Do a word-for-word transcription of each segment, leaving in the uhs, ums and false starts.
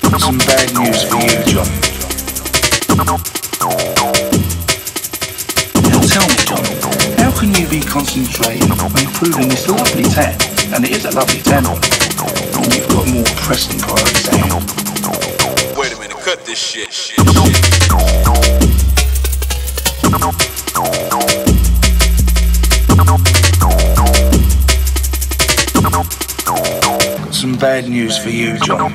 Some bad news for you, John. Now tell me, John, how can you be concentrating on improving this lovely tan, and it is a lovely tan, and you've got more pressing priorities at hand? Wait a minute, cut this shit, shit, shit. Got some bad news for you, John.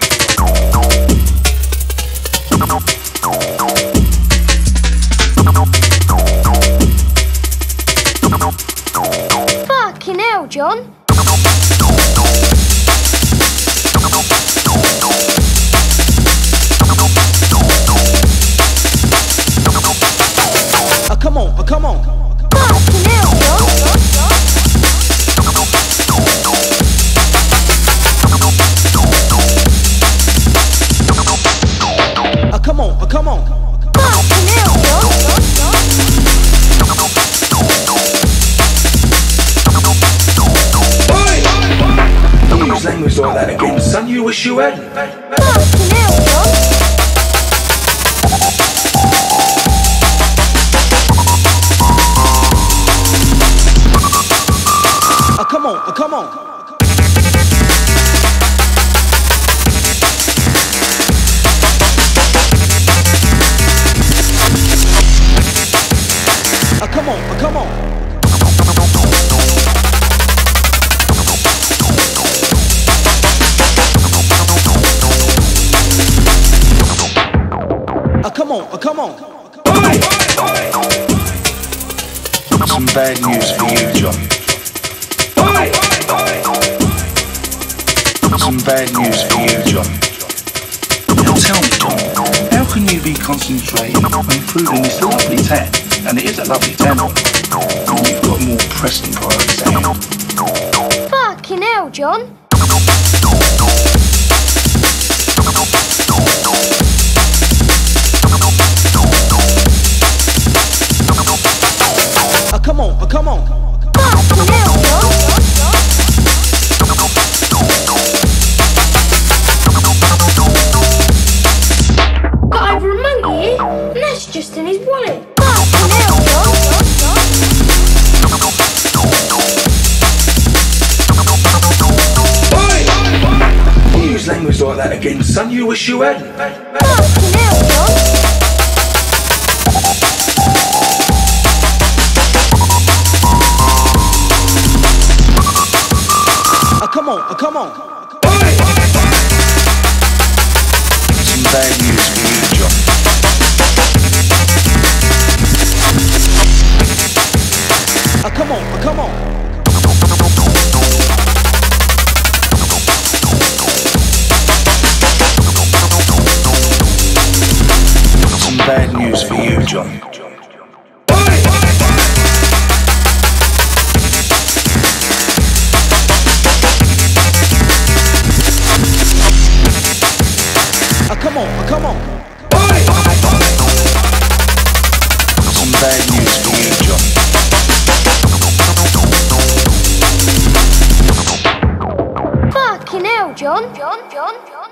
Fucking hell, John. Oh, come on, oh, come on. Fucking hell, John. Oh, come on, oh, come on. Fucking hell, John. You use language like that again, son, you wish you hadn't. Fucking hell, John. Oh, come on, oh, come on. Oh, come on, oh, come on. Oh, come on, oh, come on. Some bad news for you, John. Some bad news for you, John. Now tell me, John, how can you be concentrating on improving this lovely tan, and it is a lovely tan, and you've got more pressing priorities at hand? Fucking hell, John. Oh, come on, oh, come on. Fucking hell, John. Got over a monkey here, and that's just in his wallet. Fucking hell, John. You use language like that again, son, you wish you hadn't. Fucking hell, John. Oh, come on, oh, come on. Some bad news for you, John. Oh, come on, oh, come on. Some bad news for you, John. Oh, come on, oh, come on. Some bad news for you, John. Fucking hell, John. John, John, John.